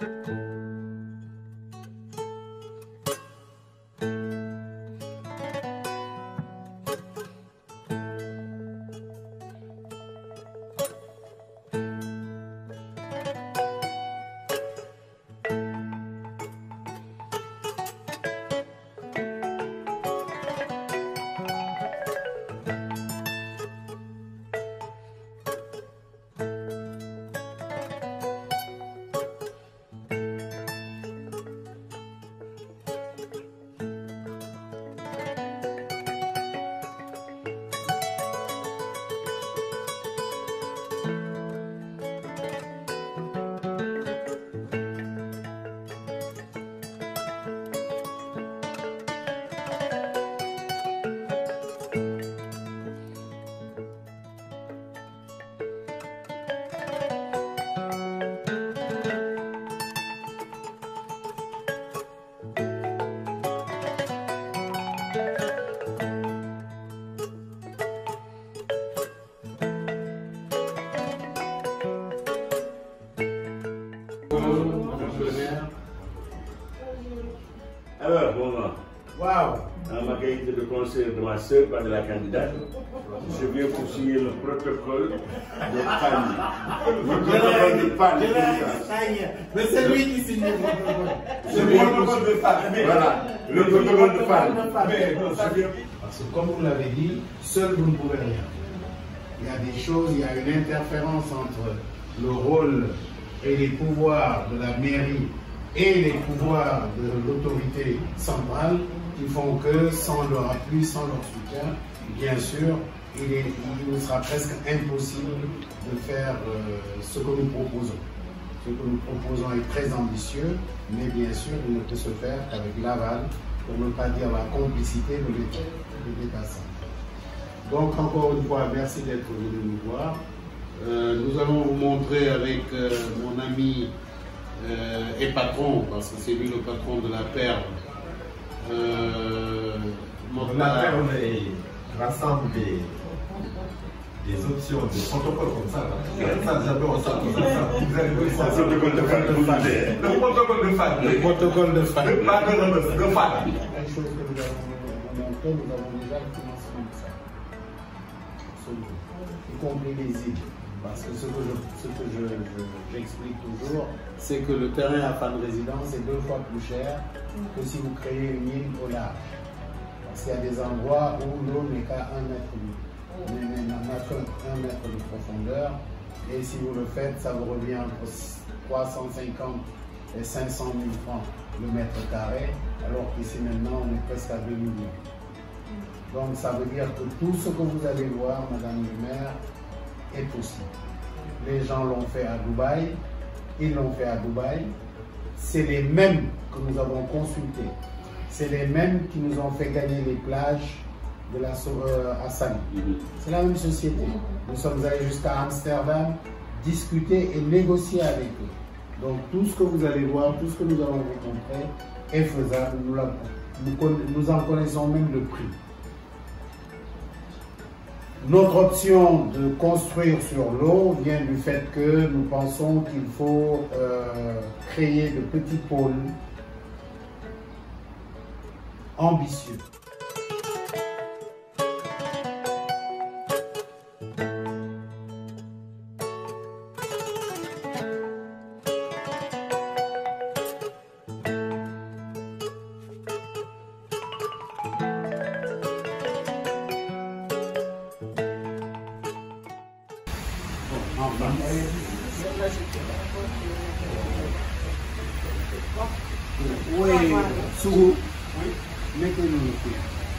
Alors, bon, wow. En ma qualité de conseiller de ma soeur, pas de la candidate, je viens pour signer le protocole de famille. Le protocole de famille. Mais c'est lui qui signe le protocole. C'est le protocole de famille. Voilà, le protocole de famille. Parce que comme vous l'avez dit, seul vous ne pouvez rien. Il y a des choses, il y a une interférence entre le rôle et les pouvoirs de la mairie et les pouvoirs de l'autorité centrale qui font que sans leur appui, sans leur soutien, bien sûr, il nous sera presque impossible de faire ce que nous proposons. Ce que nous proposons est très ambitieux, mais bien sûr, il ne peut se faire qu'avec l'aval, pour ne pas dire la complicité de l'État central. Donc, encore une fois, merci d'être venu nous voir. Nous allons vous montrer avec mon ami et patron, parce que c'est lui le patron de la Perle. La Perle rassemble des options de protocole comme ça. J'adore ça. Le protocole de famille. Le protocole de famille. Le protocole de famille. Une chose que nous avons montré, nous avons déjà le financement de ça. Absolument. Y compris les îles. Parce que ce que j'explique toujours, c'est que le terrain à Fann Résidence est 2 fois plus cher que si vous créez une île au large. Parce qu'il y a des endroits où l'eau n'est qu'à 1 mètre, n'a qu'un mètre de profondeur. Et si vous le faites, ça vous revient entre 350 et 500 000 francs le mètre carré, alors qu'ici maintenant on est presque à 2 millions. Donc ça veut dire que tout ce que vous allez voir, Madame le maire, est possible. Les gens l'ont fait à Dubaï, ils l'ont fait à Dubaï. C'est les mêmes que nous avons consultés. C'est les mêmes qui nous ont fait gagner les plages de la à Sali. C'est la même société. Nous sommes allés jusqu'à Amsterdam, discuter et négocier avec eux. Donc tout ce que vous allez voir, tout ce que nous allons vous montrer est faisable. Nous en connaissons même le prix. Notre option de construire sur l'eau vient du fait que nous pensons qu'il faut créer de petits pôles ambitieux. Oui, Sougou. Oui. Mettez-nous le pied.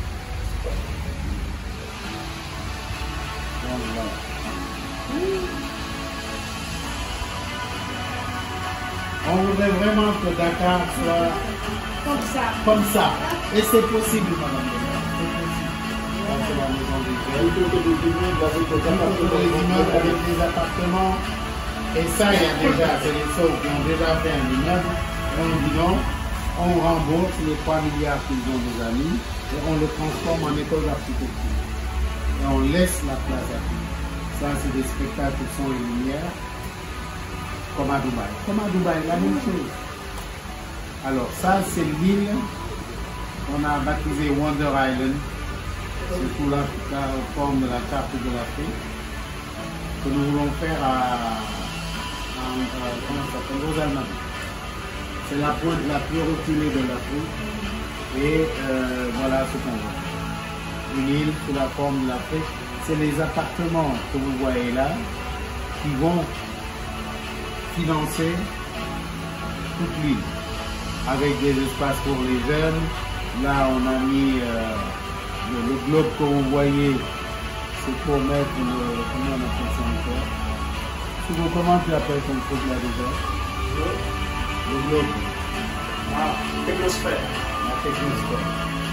Voilà. On voudrait vraiment que Dakar soit comme ça. Et c'est possible, madame. C'est la maison avec les appartements. Et ça, il y a déjà, c'est les sauts qui ont déjà fait un immeuble. On dit non, on rembourse les 3 milliards qu'ils ont déjà mis et on le transforme en école d'architecture. Et on laisse la place à tout. Ça, c'est des spectacles de son et lumière. comme à Dubaï. Comme à Dubaï, la même chose. Alors ça, c'est l'île qu'on a baptisée Wonder Island. C'est sous la forme de la carte de l'Afrique que nous voulons faire comment ça s'appelle, aux Allemands. C'est la pointe la plus reculée de l'Afrique. Et voilà ce qu'on voit. Une île sous la forme de l'Afrique. C'est les appartements que vous voyez là qui vont financer toute l'île. Avec des espaces pour les jeunes. Là, on a mis le globe que vous voyez, c'est pour mettre comment on appelle ça encore. Comment tu appelles ton truc là déjà? Le globe. Ah, technosphère. La technosphère.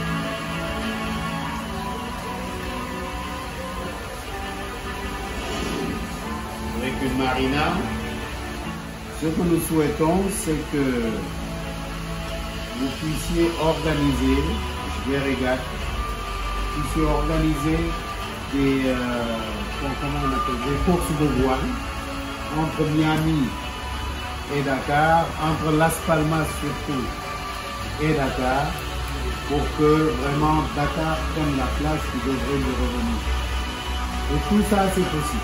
Avec une marina, ce que nous souhaitons, c'est que vous puissiez organiser des régates, puissiez organiser des, comment on appelle, des courses de voile entre Miami et Dakar, entre Las Palmas surtout et Dakar, pour que vraiment Dakar prenne la place qui devrait lui revenir. Et tout ça, c'est possible.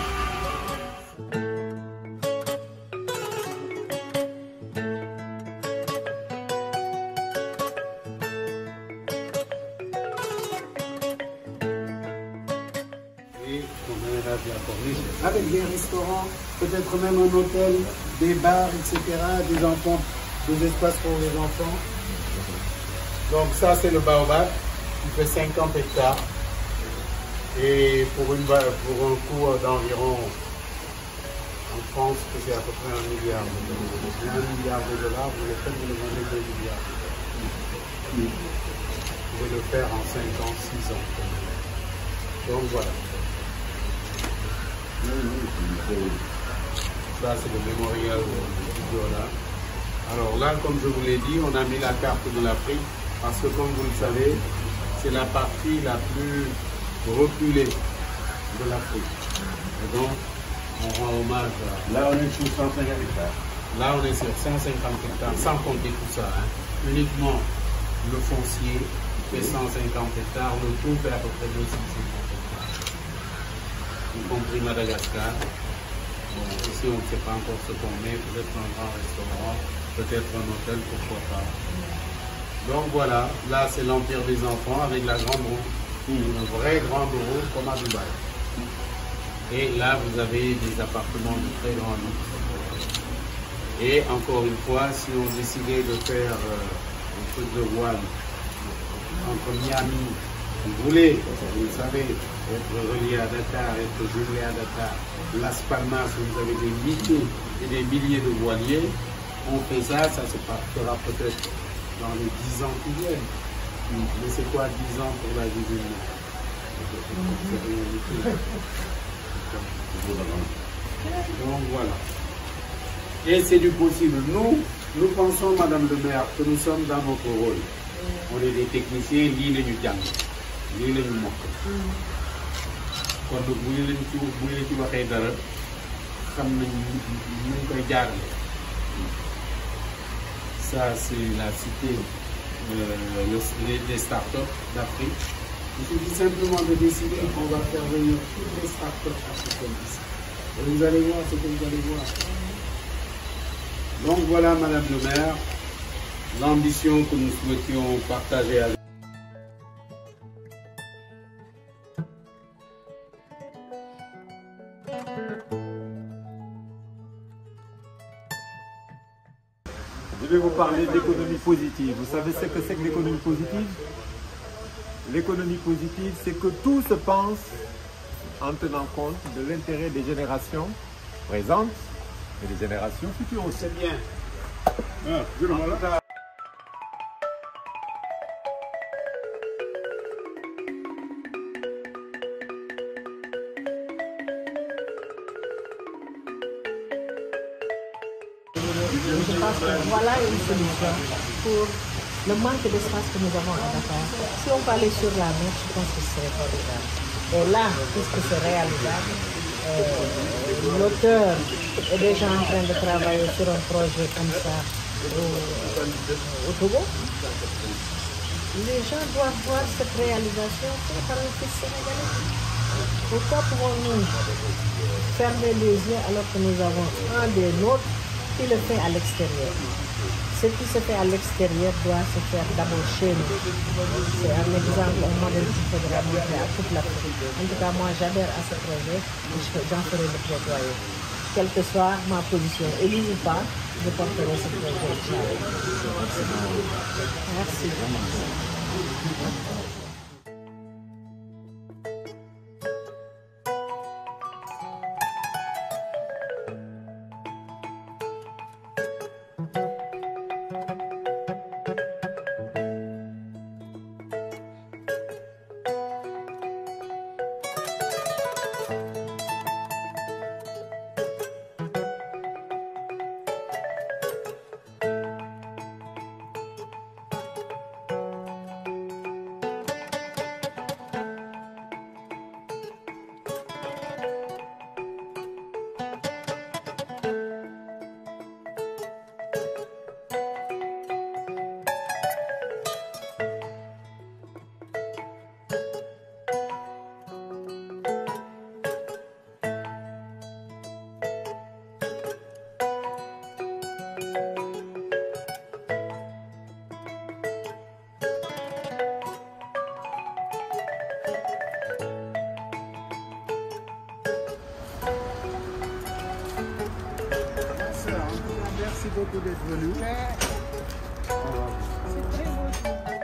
Avec des restaurants, peut-être même un hôtel, des bars, etc., des enfants, des espaces pour les enfants. Donc ça c'est le baobab qui fait 50 hectares et pour un coût d'environ, en France c'est à peu près 1 milliard de dollars. 1 milliard de dollars, vous le faites, vous le vendez 2 milliards. Vous pouvez le faire en 5 ans, 6 ans. Donc voilà. Ça c'est le mémorial de là. Alors là, comme je vous l'ai dit, on a mis la carte de l'Afrique parce que comme vous le savez, c'est la partie la plus reculée de l'Afrique. Et donc, on rend hommage à... Là, on est sur 150 hectares. Là, on est sur 150 hectares, sans compter tout ça. Hein. Uniquement le foncier fait 150 hectares, le tout fait à peu près 250 hectares. Y compris Madagascar. Bon, ici, on ne sait pas encore ce qu'on met, peut-être un grand restaurant, peut-être un hôtel, pourquoi pas. Donc voilà, là c'est l'Empire des enfants avec la grande roue, une vraie grande roue comme à Dubaï. Et là, vous avez des appartements de très grand luxe. Et encore une fois, si on décidait de faire un truc de voile entre Miami, vous voulez, vous le savez, être relié à Dakar, être jumelé à Dakar, Las Palmas, vous avez des milliers et des milliers de voiliers, on fait ça, ça se partira peut-être dans les 10 ans qui viennent. Mais c'est quoi 10 ans pour la vie d'une vie? Donc voilà. Et c'est du possible. Nous pensons, Madame le maire, que nous sommes dans notre rôle. On est des techniciens, lii la ñu jàng, lii la ñu mokk. Kon bu ñu leen ci waxee dara xam nañ ñu koy jaarale. Ça c'est la cité des startups d'Afrique. Il suffit simplement de décider qu'on va faire venir toutes les startups africaines ici. Et vous allez voir ce que vous allez voir. Donc voilà, Madame le maire, l'ambition que nous souhaitions partager avec Je vais vous parler d'économie positive. Vous savez ce que c'est que l'économie positive? L'économie positive, c'est que tout se pense en tenant compte de l'intérêt des générations présentes et des générations futures aussi. C'est bien. Ah, je le vois là. Je pense que voilà une solution pour le manque d'espace que nous avons à Dakar. Si on peut aller sur la mer, je pense que ce serait formidable. Et là, puisque c'est réalisable, l'auteur est déjà en train de travailler sur un projet comme ça au Togo. Les gens doivent voir cette réalisation faite par un fils sénégalais. Pourquoi pouvons-nous fermer les yeux alors que nous avons un des nôtres qui le fait à l'extérieur? Ce qui se fait à l'extérieur doit se faire d'abord chez nous. C'est un exemple, un modèle qu'il faudra montrer à toute l'Afrique. En tout cas, moi, j'adhère à ce projet et j'en ferai le plaidoyer. Quelle que soit ma position, élue ou pas, je porterai ce projet. Merci. Merci beaucoup d'être venu. C'est très beau.